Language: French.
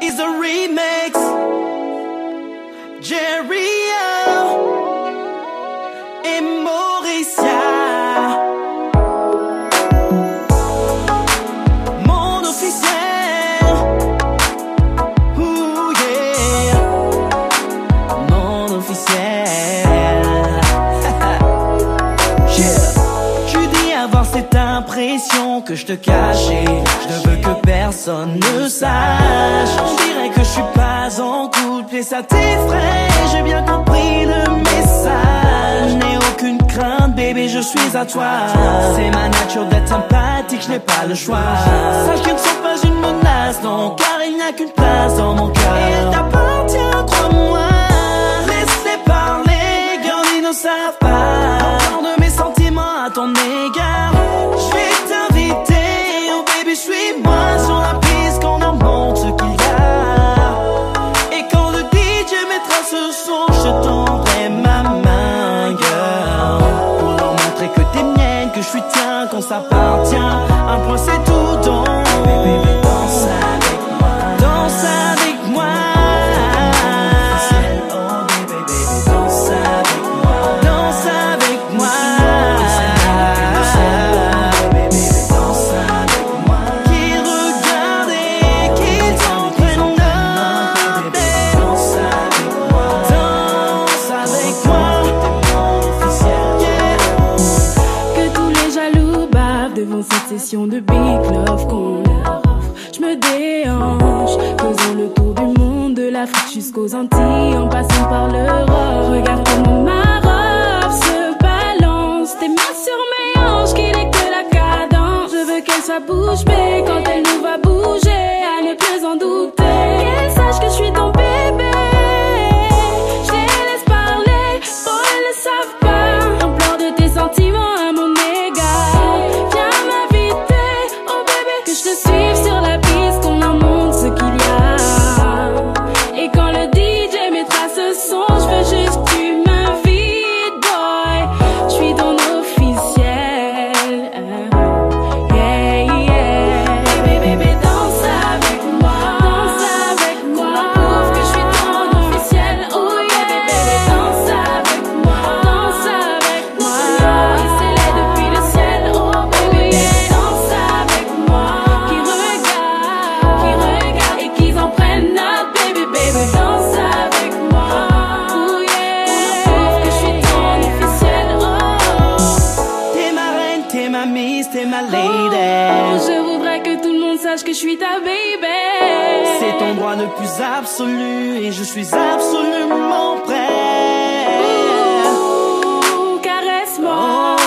is the remix. J-Rio et Mauricia. Mon officielle. Ooh yeah. Mon officielle. Yeah. Tu dis avoir cette impression que je te cachais. Je ne veux que personne ne sache. On dirait que je suis pas en couple et ça t'effraie. J'ai bien compris le message. N'aie aucune crainte, bébé, je suis à toi. C'est ma nature d'être sympathique, je n'ai pas le choix. Sache qu'ils ne sont pas une menace, non, car il n'y a qu'une place dans mon cœur. Et elle t'appartient, crois-moi. Laisse-les parler, girl, ils ne savent pas encore de mes sentiments à ton égard. Je vais t'inviter, oh baby, suis-moi sur la piste, qu'on en montre ce qu'il y a. Et quand le DJ mettra ce son, je tendrai ma main, girl, pour leur montrer que t'es mienne, que je suis tien, qu'on s'appartient. Un point c'est tout, donc baby, danse avec moi. Danse avec moi. Devant cette session de big love qu'on leur offre, je me déhanche, faisant le tour du monde, de l'Afrique jusqu'aux Antilles, en passant par l'Europe. Regarde comment ma robe se balance, tes mains sur mes hanches, qu'il est que la cadence. Je veux qu'elle soit bouche bée quand elle nous va bouger, à ne plus en douter. Qu'elle sache que je suis ton bébé, je les laisse parler, oh elles ne savent pas l'ampleur de tes sentiments à mon égard. Sur la piste, qu'on en montre ce qu'il y a. Et quand le DJ mettra ce son, je veux juste que tu m'invites, boy. Je suis ton officielle. Yeah, yeah. Bébé, bébé, danse avec moi. Danse avec moi. Prouve que je suis ton officielle. Oh yeah. Bébé, bébé, danse avec moi. Danse avec moi. Et c'est là depuis le ciel. Oh bébé, danse avec moi. Danse avec moi, oh yeah. Prouve que je suis ton officielle, oh. T'es ma reine, t'es ma miss, t'es ma lady. Oh, je voudrais que tout le monde sache que je suis ta baby. C'est ton droit le plus absolu et je suis absolument prêt. Caresse-moi.